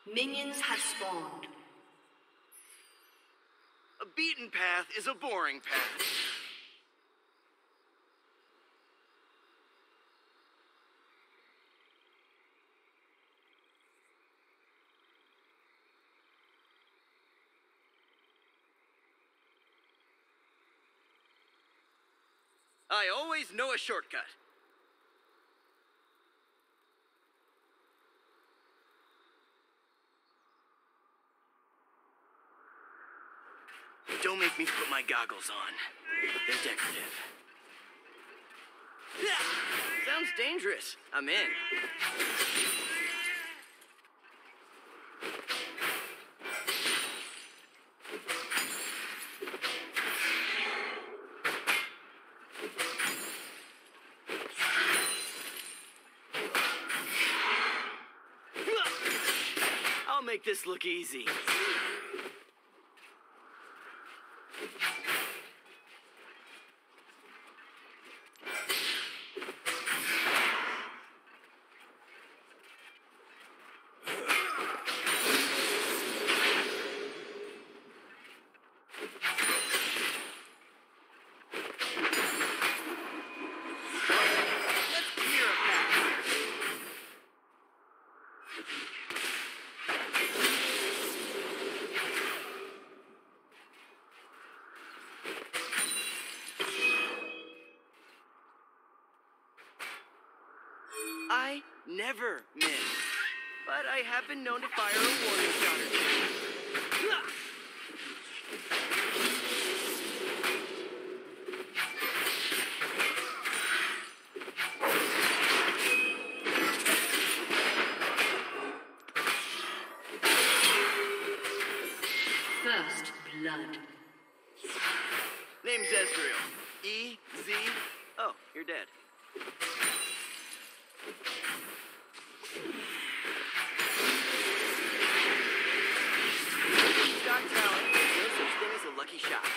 Minions have spawned. A beaten path is a boring path. I always know a shortcut. Don't make me put my goggles on. They're decorative. Sounds dangerous. I'm in. I'll make this look easy. I never miss, but I have been known to fire a warning shot or two. First blood. Name's ezreal. E-Z. Oh, you're dead. Got talent. No such thing as a lucky shot.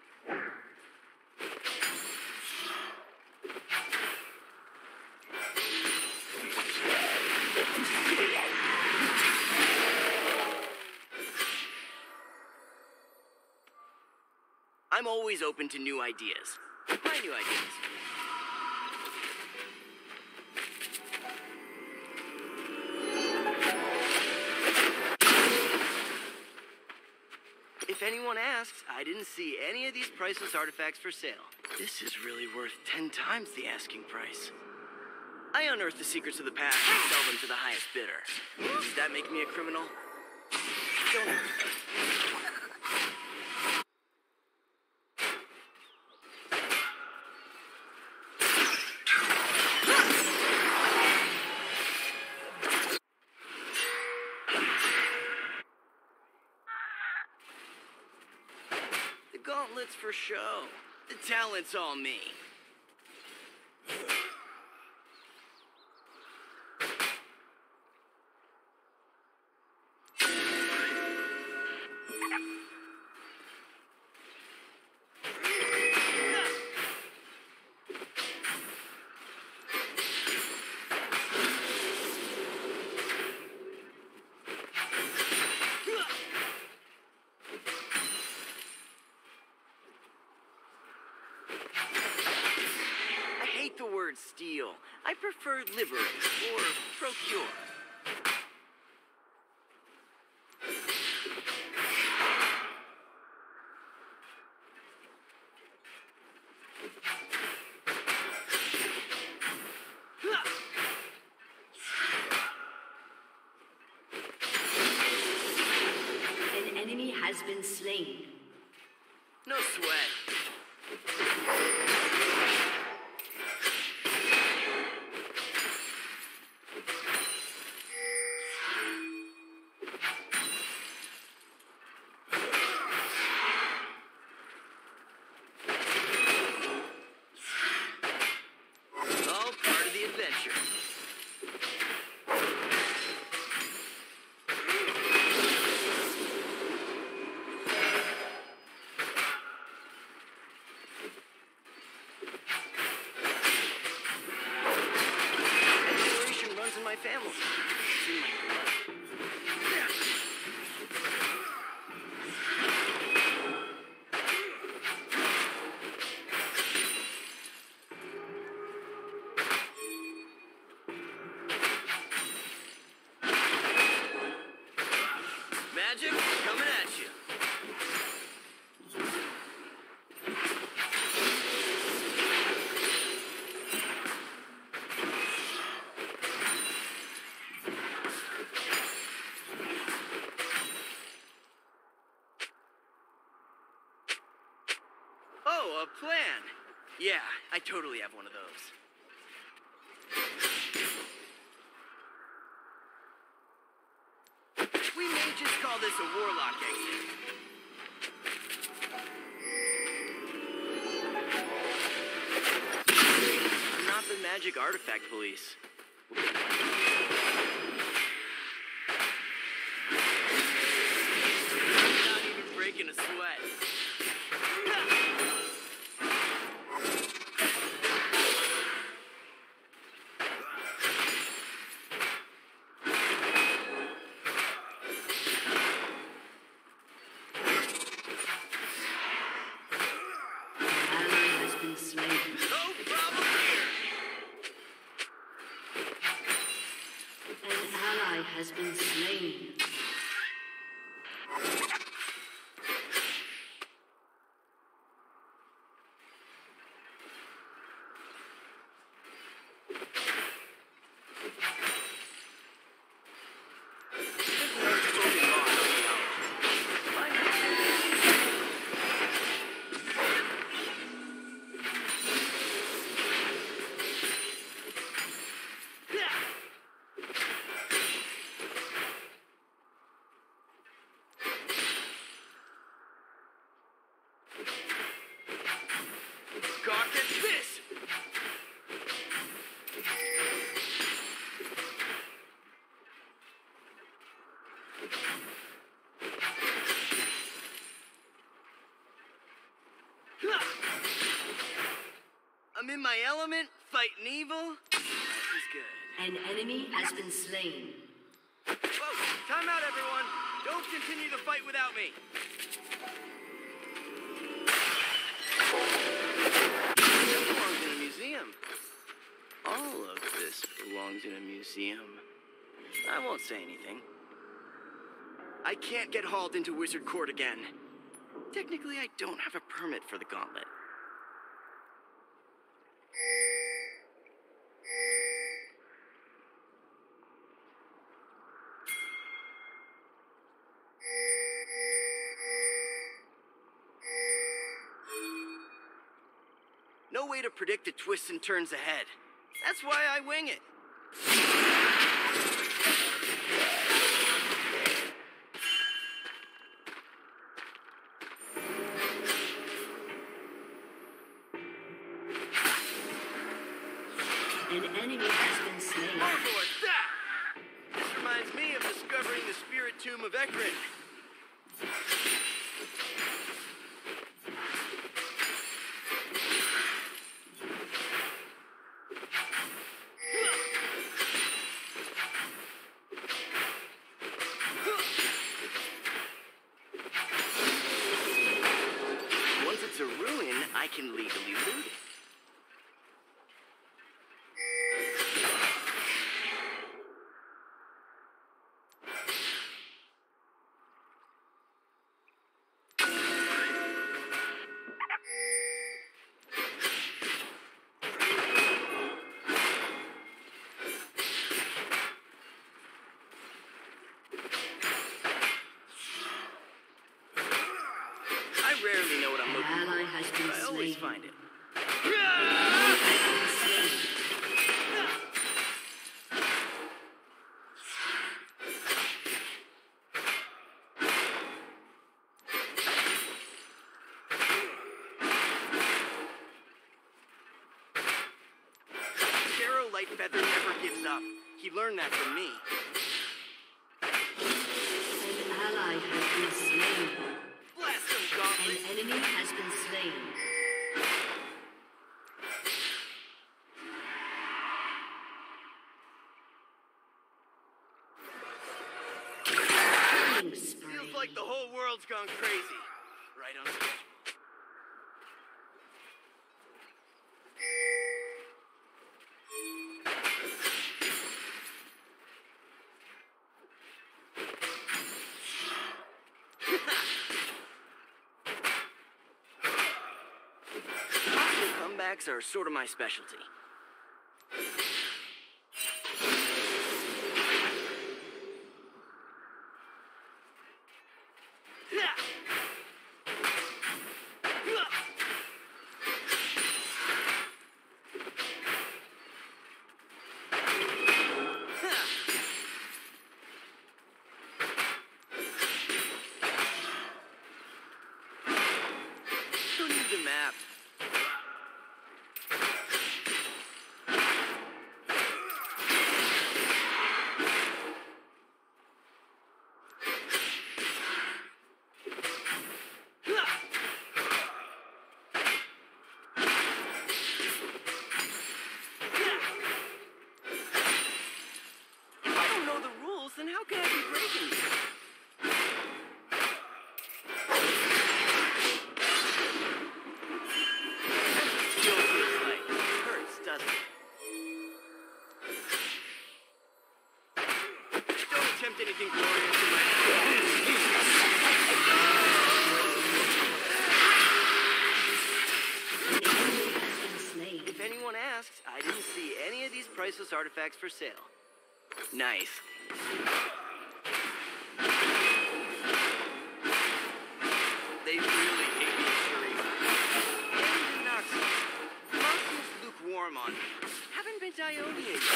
I'm always open to new ideas. My new ideas. If anyone asks, I didn't see any of these priceless artifacts for sale. This is really worth 10 times the asking price. I unearthed the secrets of the past and sell them to the highest bidder. Does that make me a criminal? Don't ask. Gauntlets for show. The talent's all me. The word steal. I prefer liberate or procure. An enemy has been slain. No sweat. a plan. Yeah, I totally have one of those. We may just call this a warlock exit. I'm not the magic artifact police. Not even breaking a sweat. Has been slain. I'm in my element, fighting evil. This is good. An enemy has been slain. Whoa, time out, everyone. Don't continue the fight without me. This belongs in a museum. All of this belongs in a museum. I won't say anything. I can't get hauled into Wizard Court again. Technically, I don't have a permit for the gauntlet. No way to predict the twists and turns ahead. That's why I wing it. An enemy has been slain. Overboard! This reminds me of discovering the spirit tomb of Ekrin. Once it's a ruin, I can legally loot it. I rarely know what I'm looking Ally for, has been but I always slain. find it. Sparrow Lightfeather never gives up. He learned that from me. An ally has been slain. Blast him, An Gauntlet! enemy has been slain. Killing spree. Feels like the whole world's gone crazy. Right on schedule. Comebacks are sort of my specialty. artifacts for sale. Nice. They really hate me, Sharifa. And Noxus. Marco's lukewarm on me. Haven't been to Ionia yet.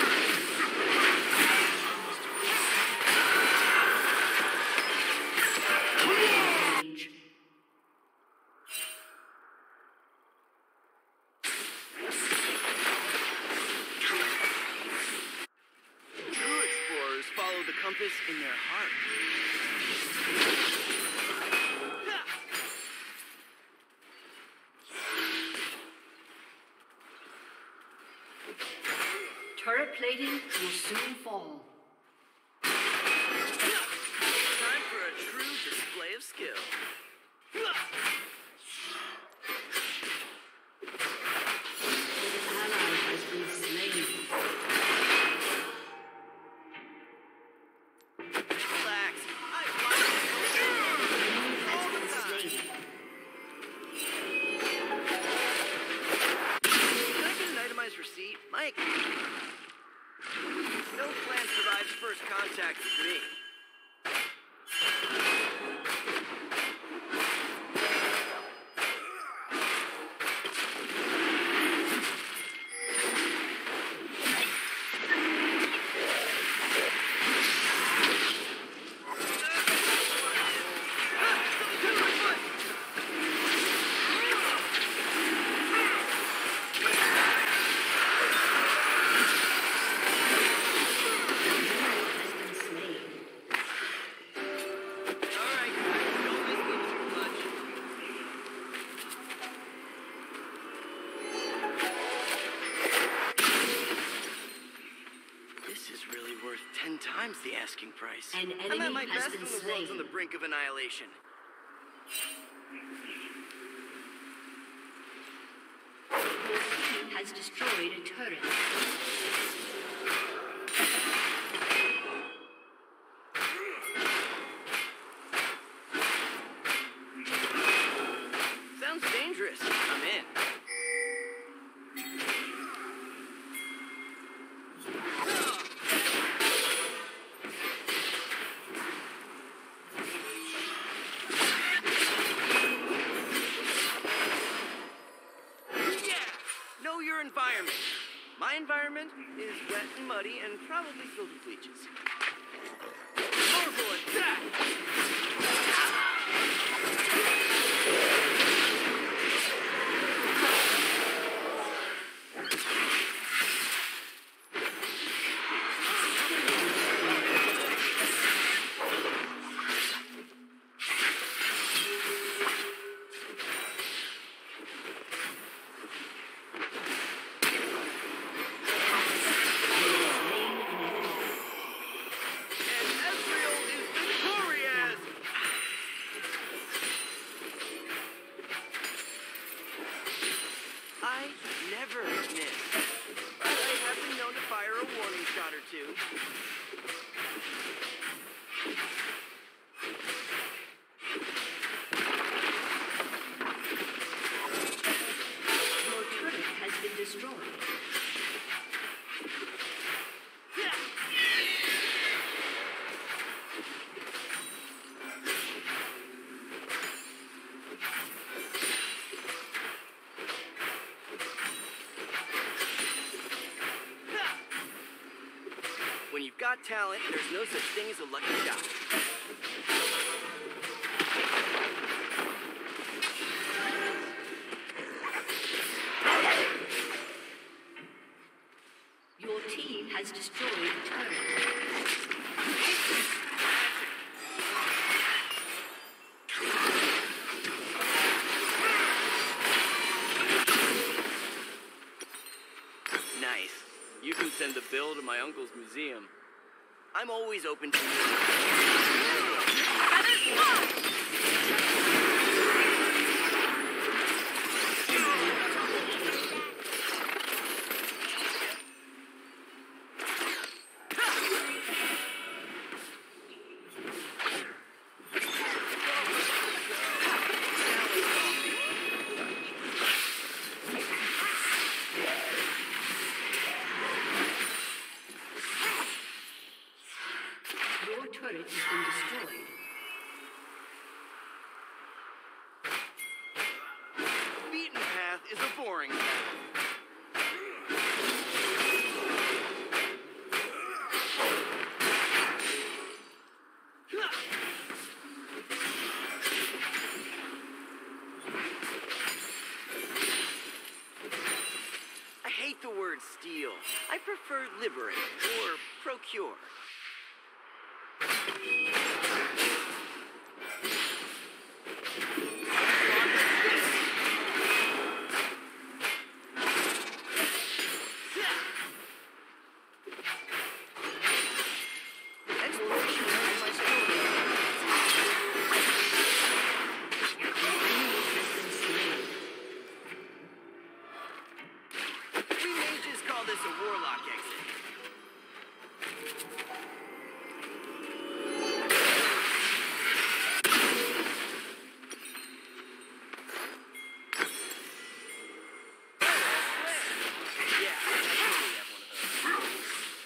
True explorers follow the compass in their heart. Turret plating will soon fall. Time for a true display of skill. An ally has been slain. Relax. I Has been slain. Can I get an itemized receipt? My no plan survives first contact with me. Times the asking price. An I'm at enemy my has best been when the world's on slain. the brink of annihilation. Your team has destroyed a turret. Sounds dangerous. I'm in. Environment. My environment is wet and muddy and probably filled with leeches. Powerful attack! When you've got talent, there's no such thing as a lucky shot. Your team has destroyed a turret. Nice. You can send the bill to my uncle's museum. I'm always open to prefer liberate or procure? Exploration of my story. We may just call this a warlock exit. Yeah, I totally have one of those.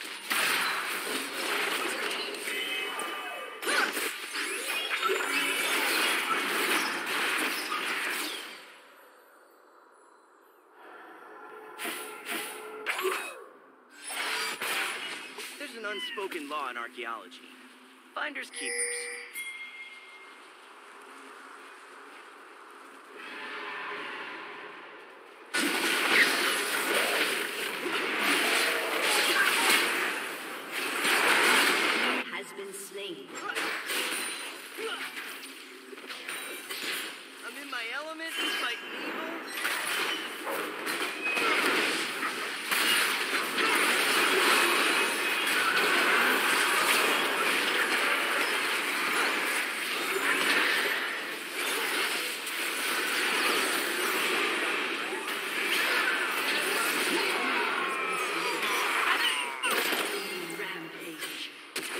There's an unspoken law in archaeology. Finders keepers. Has been slain. I'm in my element, fighting evil. Rampage.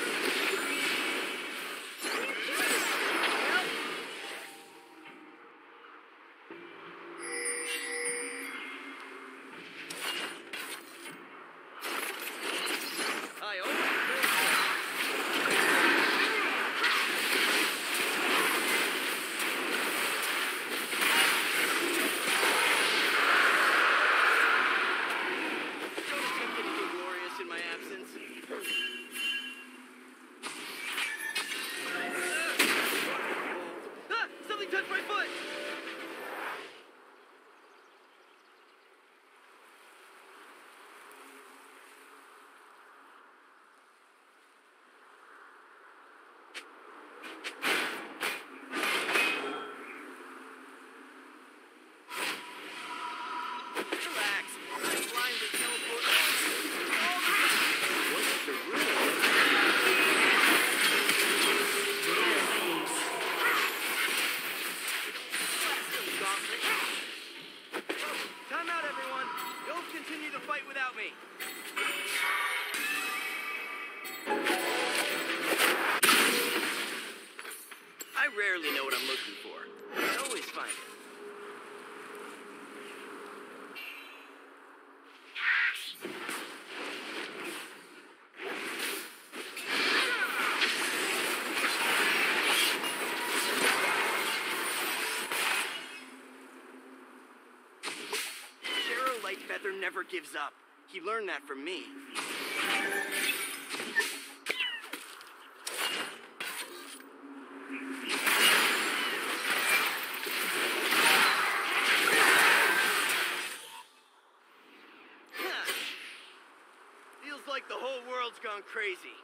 I always know. Don't attempt anything glorious in my absence. Ah! Something touched my foot! Relax. I'm blindly teleporting. What's the rule? Time out, everyone. You'll continue to fight without me. I rarely know what I'm looking for. I always find it. Shero Lightfeather never gives up. He learned that from me. Feels like the whole world's gone crazy.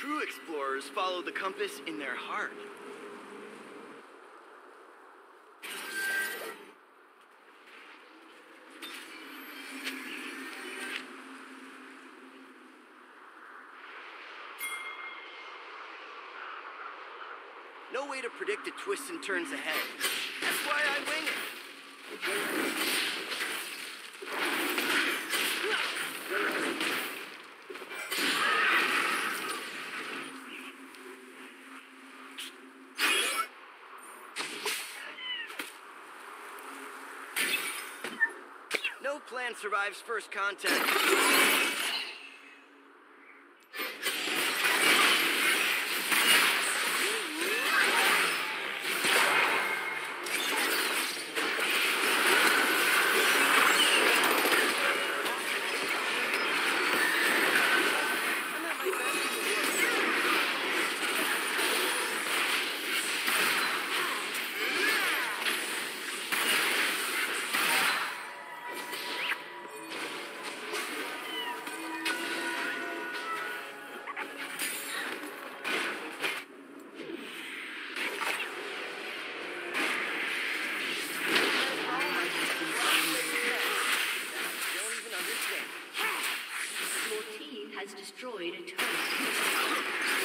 True explorers follow the compass in their heart. No way to predict the twists and turns ahead. That's why I wing it. No plan survives first contact. Has destroyed a turret.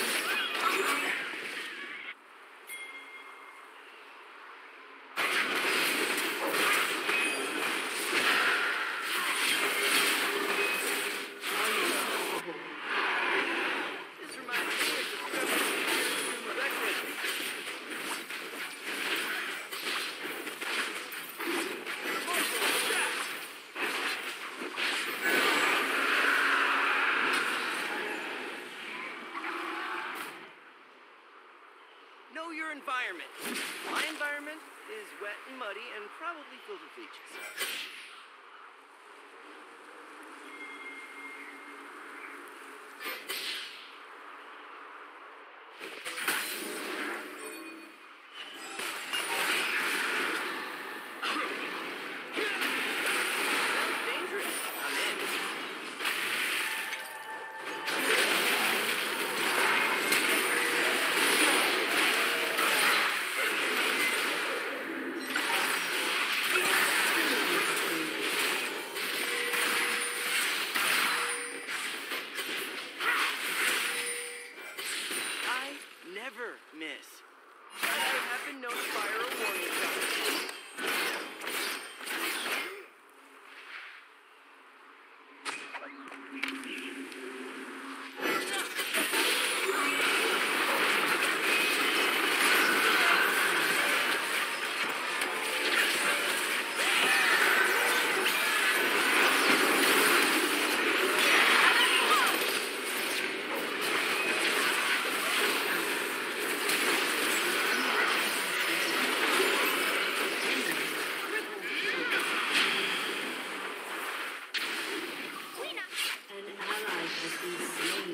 This reminds me of the Know your environment. My environment is wet and muddy and probably filled with leeches. Sounds dangerous. I'm in. I never miss. I have been known to fire a warning shot. An ally has been slain.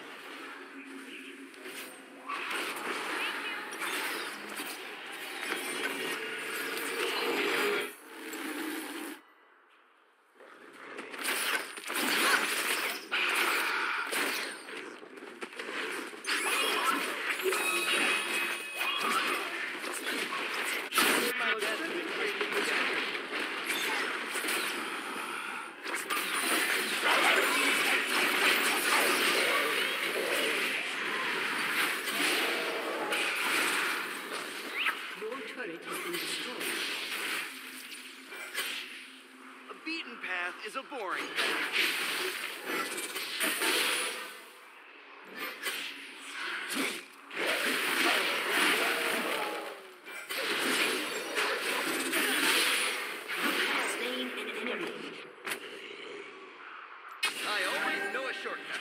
My death has been greatly rejected. Your turret has been destroyed. A beaten path is a boring path. Slain an enemy. I always know a shortcut.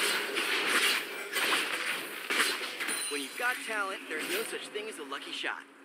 When you've got talent, there's no such thing as a lucky shot.